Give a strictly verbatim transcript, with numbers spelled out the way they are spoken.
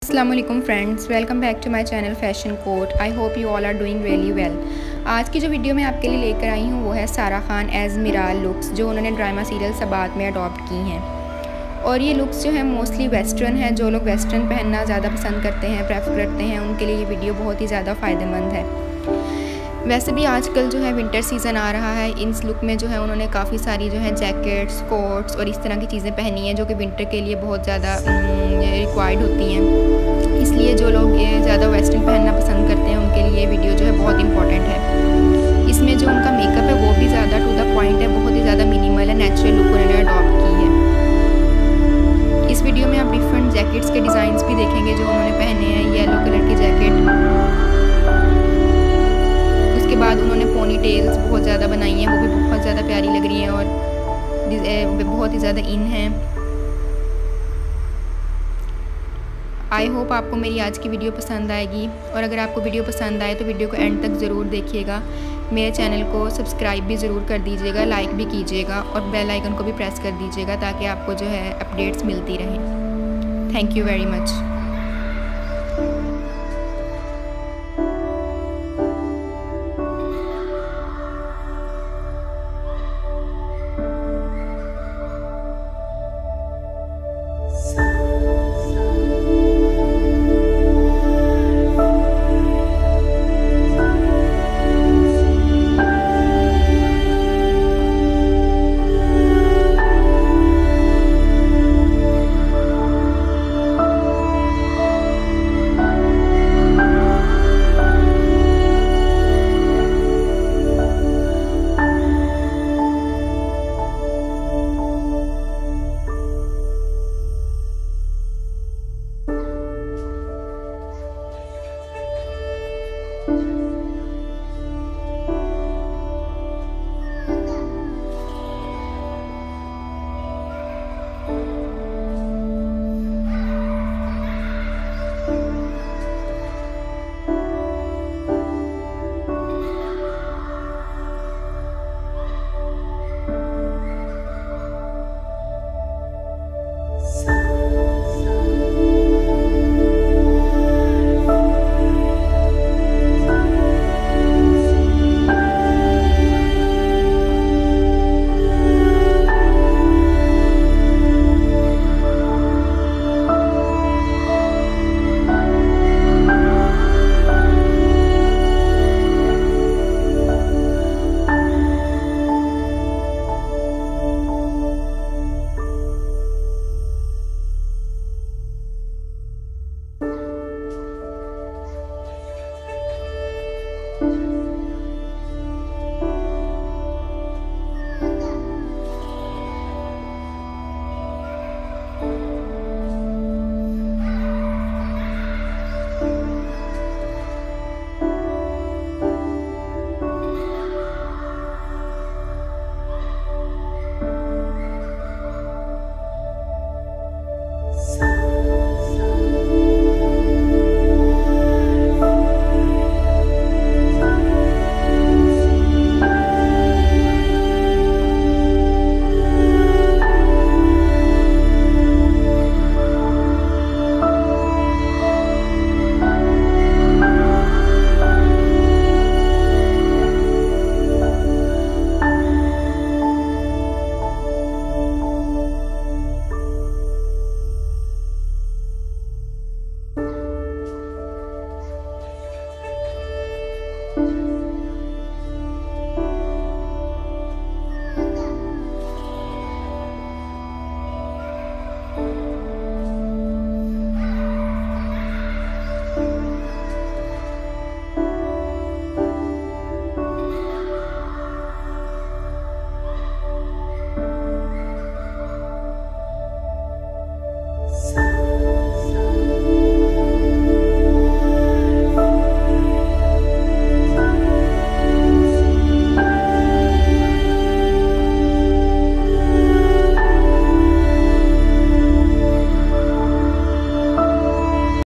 अस्सलामुअलैकुम friends, welcome back to my channel fashion coat. I hope you all are doing really well. आज की जो video मैं आपके लिए लेकर आई हूँ वो है सारा खान एज़ मिराल लुक्स, जो उन्होंने ड्रामा सीरियल सबात में अडॉप्ट की हैं। और ये लुक्स जो है मोस्टली वेस्टर्न है। जो लोग वेस्टर्न पहनना ज़्यादा पसंद करते हैं, प्रेफर करते हैं, उनके लिए ये वीडियो बहुत ही ज़्यादा फ़ायदेमंद है। वैसे भी आजकल जो है विंटर सीज़न आ रहा है। इस लुक में जो है उन्होंने काफ़ी सारी जो है जैकेट्स, कोट्स और इस तरह की चीज़ें पहनी हैं जो कि विंटर के लिए बहुत ज़्यादा रिक्वायर्ड होती हैं। इसलिए जो लोग ये ज़्यादा वेस्टर्न पहनना पसंद करते हैं उनके लिए ये वीडियो जो है बहुत इंपॉर्टेंट है। इसमें जो उनका मेकअप है वो भी ज़्यादा टू द पॉइंट है, बहुत ही ज़्यादा मिनिमल है, नेचुरल लुक उन्होंने अडॉप्ट की है। इस वीडियो में आप डिफरेंट जैकेट्स के डिज़ाइंस भी देखेंगे जो उन्होंने पहने हैं। येलो कलर की जैकेट, उसके बाद उन्होंने पोनी टेल्स बहुत ज़्यादा बनाई हैं, वो भी बहुत ज़्यादा प्यारी लग रही हैं और बहुत ही ज़्यादा इन हैं। आई होप आपको मेरी आज की वीडियो पसंद आएगी, और अगर आपको वीडियो पसंद आए तो वीडियो को एंड तक ज़रूर देखिएगा। मेरे चैनल को सब्सक्राइब भी ज़रूर कर दीजिएगा, लाइक भी कीजिएगा और बेल आइकन को भी प्रेस कर दीजिएगा ताकि आपको जो है अपडेट्स मिलती रहें। Thank you very much.